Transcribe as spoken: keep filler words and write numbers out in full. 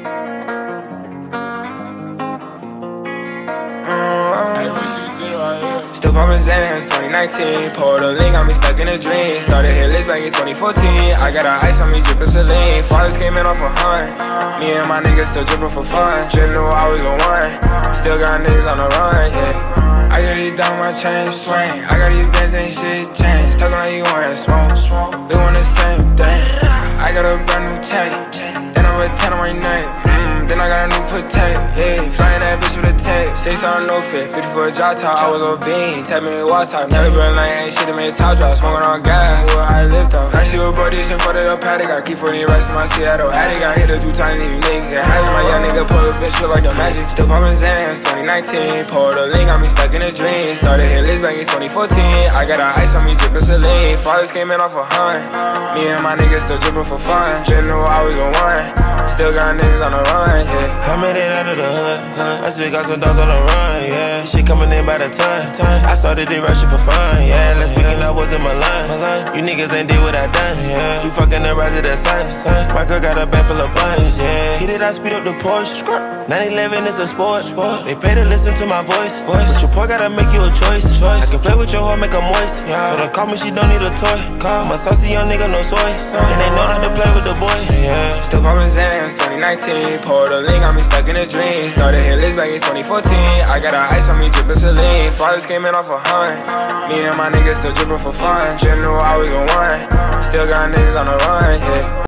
Still poppin' Zans, twenty nineteen. Pulled a link, got me stuck in a dream. Started hit list back in twenty fourteen. I got a ice on me, drippin' saline. Fathers came in off a hunt. Me and my niggas still drippin' for fun. Just knew I was the one. Still got niggas on the run, yeah. I got these down, my chain swing. I got these bands, ain't shit changed. Talkin' like you wanna smoke. We want the same thing. I got a brand new chain. Then I'm a ten on my neck. Mm, then I got a new potato, yeah. Flying that bitch with a tape. Six on no fit, fifty for a drop top. I was on bean, tap me water top. Never been like ain't shit to make top drop. Smoking on gas, what I lift up. I see what bro this in front of the paddock. I keep forty rest in my Seattle attic. I hit her two times, you niggas get hazard. My young nigga pull a bitch feel like the magic. Still poppin' Zans, twenty nineteen. Pulled a link, got me stuck in a dream. Started hit list back in twenty fourteen. I got a ice on me, drippin' saline. Fathers came in off a hunt. Me and my niggas still drippin' for fun. Just knew I was the one. Still got niggas on the run, yeah. I made it out of the hood, huh? I still got some dogs on the run, yeah. She coming in by the ton, ton. I started it rushing for fun, yeah. Let's speaking, I wasn't my line. You niggas ain't did what I done, yeah. You fucking the rise of the sun, sun. My girl got a bag full of buns, yeah. He did I speed up the Porsche. nine eleven is a sport, sport. They pay to listen to my voice, voice. But your boy gotta make you a choice, choice. I can play with your heart, make her moist, yeah. So don't call me, she don't need a toy. Call my saucy young nigga, no soy. And they know not to play with the boy, yeah. Still poppin' Zans, twenty nineteen. Pulled a link, got me stuck in a dream. Started hit list back in twenty fourteen. I got a ice on me, drippin' saline. Fathers came in off a hunt. Me and my niggas still drippin' for fun. Just knew I was the one. Still got niggas on the run, yeah.